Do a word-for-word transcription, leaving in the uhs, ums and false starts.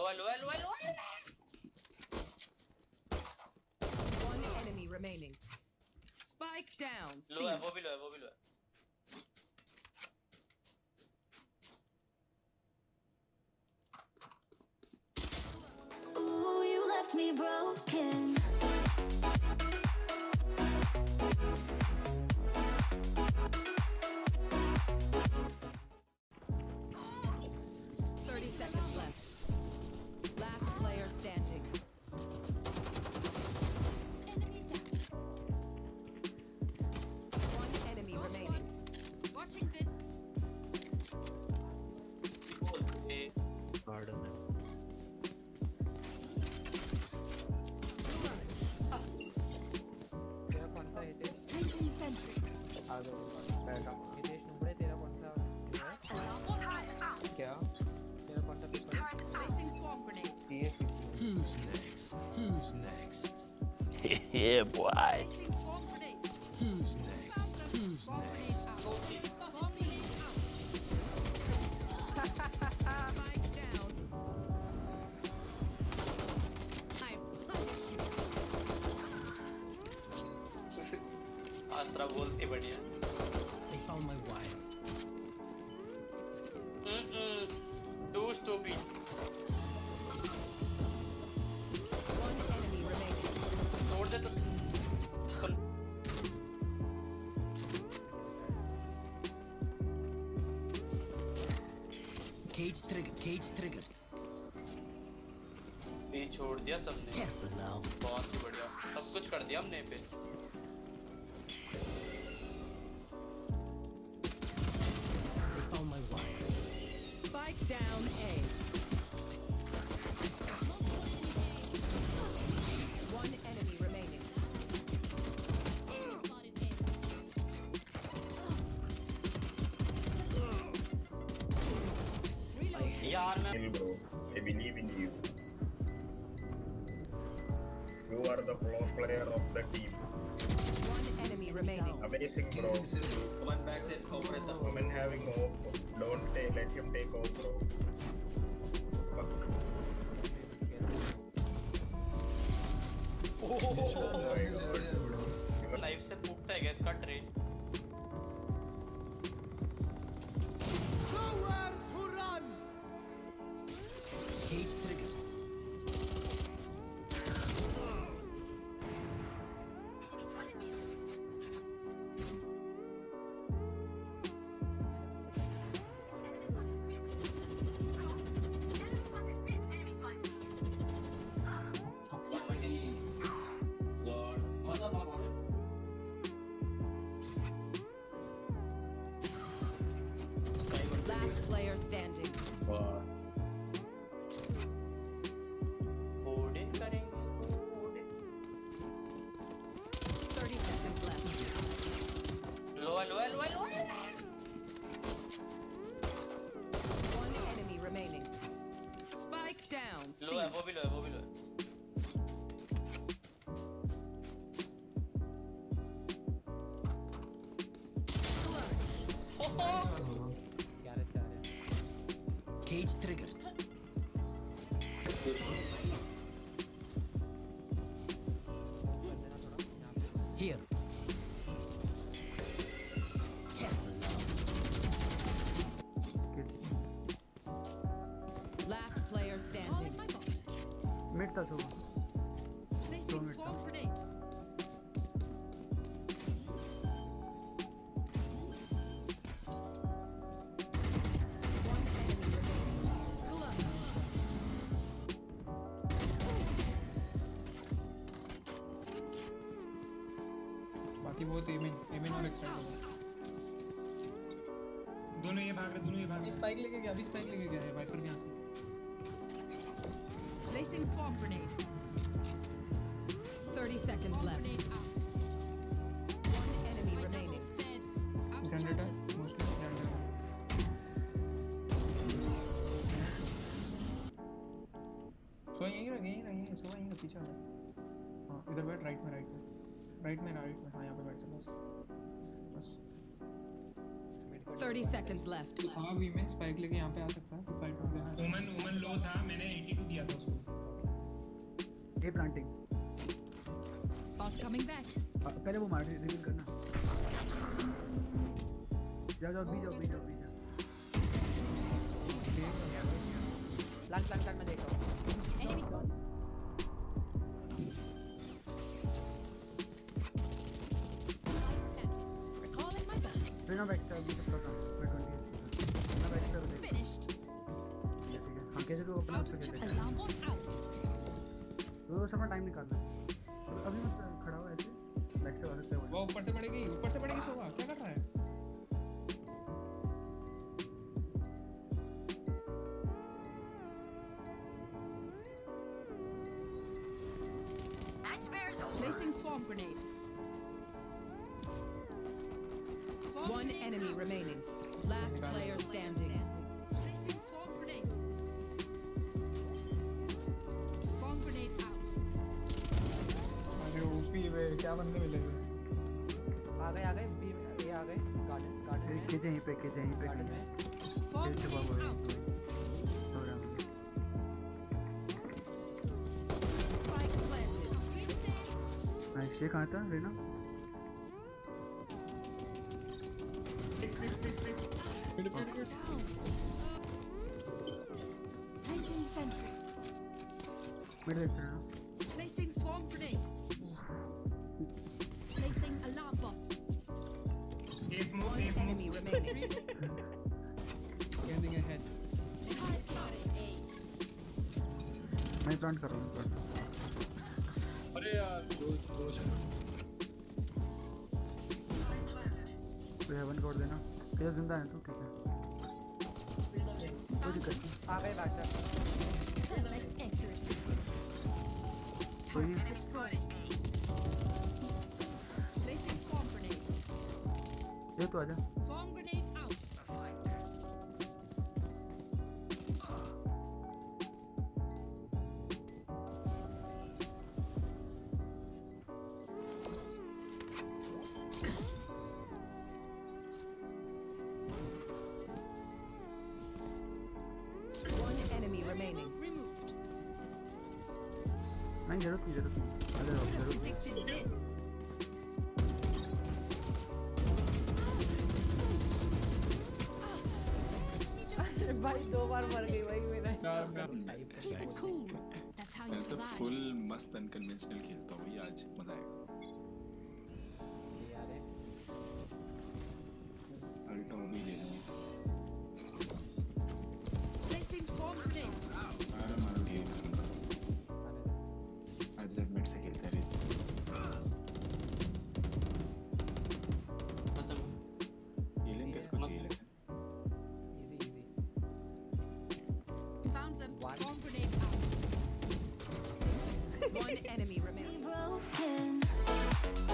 लो है लो है लो है लो है One enemy remaining. Spike down. लो है वो भी लो है वो भी लो है Ooh, you left me broken. thirty seconds left. Last player standing. One enemy remaining. Watching this. Pardon me. तेरा कौन सा हितेश? Placing sentry. आ जाओ बैठा हितेश नुबड़े तेरा कौन सा है? क्या तेरा कौन सा paper? Placing swarm grenade. C S C Who's next? Who's next? Yeah boy Placing swarm grenade. Who's next? Who's Swarm grenade next? out. Swarm grenade out. Spike down. I punish you. Astra बोलती बढ़िया They found my wire. Hmm too stupid One enemy remaining. तोड़ दे तो Cage trigger. Cage trigger. ये छोड़ दिया सबने Careful now. बहुत ही बढ़िया सब कुछ कर दिया हमने पे They found my wire. Spike down A. One enemy remaining. Enemy spotted A. यार मैं Kill, bro. I believe in you. You are the pro player of the team. One enemy remaining. Amazing, bro. One back से operator Women having hope. Don't take, let him take hope, bro. Fuck. Oh my god. Life से फूटता है गैस का train Cage trigger. Last player standing. Odin करेंगे Odin thirty seconds left. Low है low है low है लो है One enemy remaining. Spike down. लो है वो भी लो है वो भी लो है क्या रे चार है? Cage trigger. Here. Careful now. Last player All in standing. my bot. Mid था so Placing swarm grenade. One enemy remaining. बाकी बहुत एमिन एमिन और एक्सटेंड दोनों ये भाग रहे दोनों ये भाग रहे स्पाइक लेके गया अभी स्पाइक लेके गया है वाइपर के यहाँ से Placing swarm grenade. thirty seconds Swarm left. grenade out. One enemy My remaining. double's dead. Out of generator charges. Mostly generator so यहीं रह यहीं रह यहीं सो यहीं रह पीछे आ हाँ इधर बैठ राइट में राइट में राइट में राइट में हाँ यहाँ पे बैठ जा बस बस thirty seconds left. हाँ वी में स्पाइक लेके यहाँ पे आ सकता है तो फाइट कर देना ओमन ओमन लो था मैंने eighty-two दिया था उसको A planting Bot coming back. पहले वो मार रिवील करना जाओ जाओ बी जाओ बी जाओ बी जाओ प्लांट प्लांट प्लांट में देख रहा हूँ Enemy gone. Recalling my gun. Reyna back style भी तो कर मैं ट्वेंटी ना बैक स्टाइल दे Finished. ठीक है हम कैसे लोग अपना Out कर of देते chip. हैं Alarm bot out. तो अपना टाइम निकालना है अभी मत खड़ा हो ऐसे बैक से आ सकते हो वो ऊपर से पड़ेगी ऊपर से पड़ेगी सोवा क्या कर रहा है Placing swamp grenade. Swamp One grenade enemy out. remaining. Last player standing. Placing swamp grenade. Swamp grenade out. अरे ओपी वे क्या बंदे मिले हुए आ गए आ गए बी ये आ गए गार्डन गार्डन में के यहीं पे के यहीं पे गार्डन में Swamp से grenade बाबू out. हो रहा है Spike planted. नाइस ये कहां था Reyna Down. Placing sentry. Mid देख रहा हूं Placing swamp grenade. Placing alarm bot. A smoke A Enemy smoke remaining. Scanning ahead. मैं प्लांट कर रहा हूं अरे यार दो दो कोई हेवन कोड देना तेरा जिंदा है तो ठीक है कोई दिक्कत नहीं आ गए बैक Perfect accuracy. कोई नहीं Destroyed. Placing swamp grenade. ये तो आजा Swamp grenade out. One enemy remaining. Removed. नहीं जरूरत नहीं जरूरत नहीं आजा जाओ Could have जरूरत predicted this. भाई दो बार मर गई भाई मेरा Cool. That's how you मैं तो survive. फुल मस्त अनकन्वेंशनल खेलता हूँ भाई आज मजा आएगा यार अल्टो भी ले लूँगा Placing swamp grenade. मारो मारो गेम आज जब मिड से खेलते हैं रेस मतलब हीलिंग किसको चाहिए लेकिन easy easy Found them. One. Swamp grenade out. One enemy remaining. Broken.